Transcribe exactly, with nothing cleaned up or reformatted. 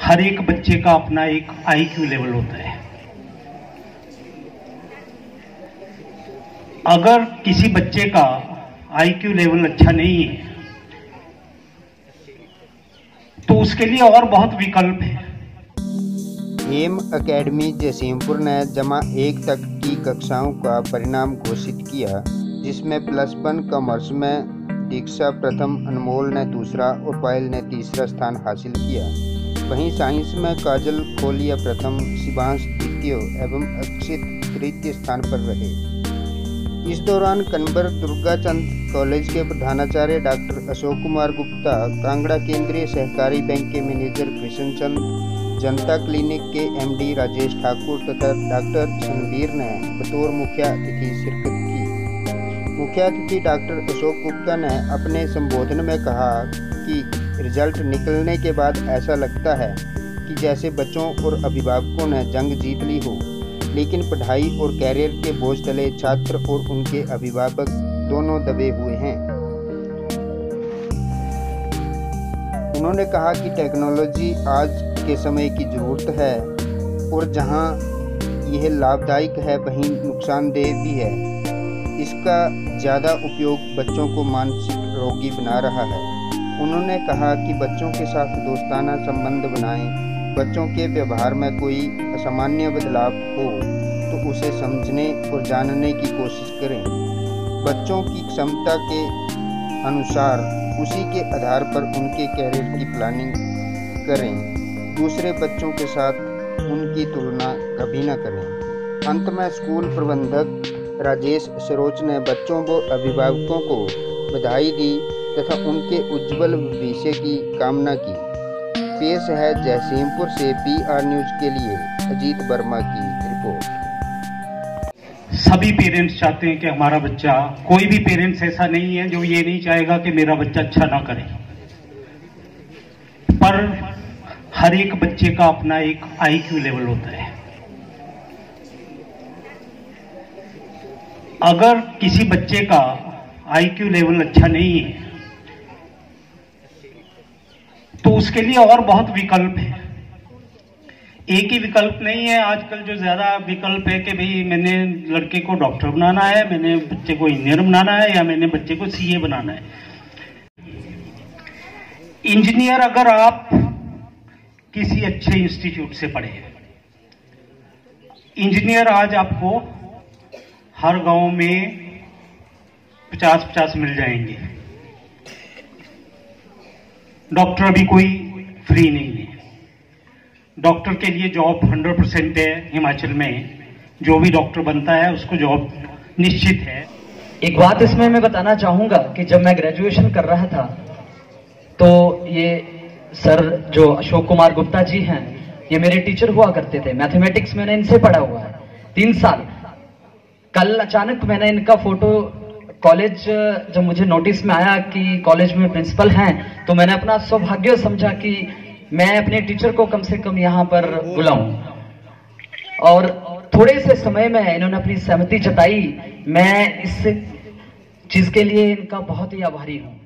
हर एक बच्चे का अपना एक आईक्यू लेवल होता है। अगर किसी बच्चे का आईक्यू लेवल अच्छा नहीं है तो उसके लिए और बहुत विकल्प है। एम एकेडमी जसीमपुर ने जमा एक तक की कक्षाओं का परिणाम घोषित किया, जिसमें प्लस वन कॉमर्स में दीक्षा प्रथम, अनमोल ने दूसरा और पायल ने तीसरा स्थान हासिल किया। वहीं साइंस में काजल खोलिया प्रथम, शिवांश द्वितीय एवं अक्षित तृतीय स्थान पर रहे। इस दौरान कन्वर दुर्गाचंद कॉलेज के प्रधानाचार्य डॉक्टर अशोक कुमार गुप्ता, कांगड़ा केंद्रीय सहकारी बैंक के मैनेजर कृष्ण चंद, जनता क्लिनिक के एमडी राजेश ठाकुर तथा डॉक्टर रणवीर ने बतौर मुख्य अतिथि शिरकत की। मुख्य अतिथि डॉक्टर अशोक गुप्ता ने अपने संबोधन में कहा कि रिजल्ट निकलने के बाद ऐसा लगता है कि जैसे बच्चों और अभिभावकों ने जंग जीत ली हो, लेकिन पढ़ाई और कैरियर के बोझ तले छात्र और उनके अभिभावक दोनों दबे हुए हैं। उन्होंने कहा कि टेक्नोलॉजी आज के समय की जरूरत है और जहां यह लाभदायक है वहीं नुकसानदेह भी है। इसका ज़्यादा उपयोग बच्चों को मानसिक रोगी बना रहा है। उन्होंने कहा कि बच्चों के साथ दोस्ताना संबंध बनाएं, बच्चों के व्यवहार में कोई असामान्य बदलाव हो तो उसे समझने और जानने की कोशिश करें। बच्चों की क्षमता के अनुसार उसी के आधार पर उनके कैरियर की प्लानिंग करें। दूसरे बच्चों के साथ उनकी तुलना कभी न करें। अंत में स्कूल प्रबंधक राजेश सरोज ने बच्चों व अभिभावकों को बधाई दी तथा उनके उज्जवल भविष्य की कामना की। पेश है जसीमपुर से पी आर न्यूज के लिए अजीत वर्मा की रिपोर्ट। सभी पेरेंट्स चाहते हैं कि हमारा बच्चा, कोई भी पेरेंट्स ऐसा नहीं है जो ये नहीं चाहेगा कि मेरा बच्चा अच्छा ना करे, पर हर एक बच्चे का अपना एक आईक्यू लेवल होता है। अगर किसी बच्चे का आईक्यू लेवल अच्छा नहीं है तो उसके लिए और बहुत विकल्प है। एक ही विकल्प नहीं है। आजकल जो ज्यादा विकल्प है कि भाई मैंने लड़के को डॉक्टर बनाना है, मैंने बच्चे को इंजीनियर बनाना है, या मैंने बच्चे को सीए बनाना है। इंजीनियर अगर आप किसी अच्छे इंस्टीट्यूट से पढ़े, इंजीनियर आज आपको हर गांव में पचास पचास मिल जाएंगे। डॉक्टर भी कोई फ्री नहीं है। डॉक्टर के लिए जॉब हंड्रेड परसेंट है। हिमाचल में जो भी डॉक्टर बनता है उसको जॉब निश्चित है। एक बात इसमें मैं बताना चाहूंगा कि जब मैं ग्रेजुएशन कर रहा था तो ये सर जो अशोक कुमार गुप्ता जी हैं, ये मेरे टीचर हुआ करते थे। मैथमेटिक्स मैंने इनसे पढ़ा हुआ है तीन साल। कल अचानक मैंने इनका फोटो कॉलेज, जब मुझे नोटिस में आया कि कॉलेज में प्रिंसिपल हैं, तो मैंने अपना सौभाग्य समझा कि मैं अपने टीचर को कम से कम यहाँ पर बुलाऊं। और थोड़े से समय में इन्होंने अपनी सहमति जताई। मैं इस चीज के लिए इनका बहुत ही आभारी हूं।